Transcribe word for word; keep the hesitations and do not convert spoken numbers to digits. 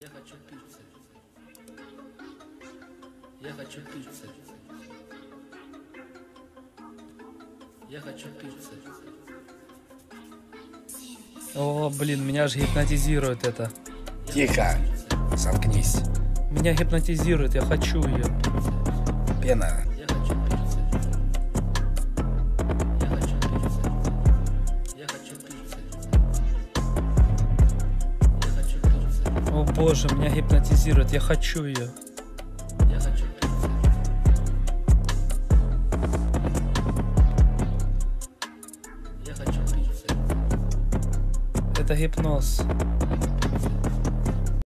Я хочу пиццы. Я хочу пиццы. Я хочу пиццы. О, блин, меня аж гипнотизирует это. Тихо, заткнись. Меня гипнотизирует, я хочу ее. Пена. Я хочу пиццы. Я хочу пиццы. Я хочу пиццы. Я хочу пиццы. О боже, меня гипнотизирует, я хочу ее. Я хочу пиццы. Я хочу пиццы. Это гипноз.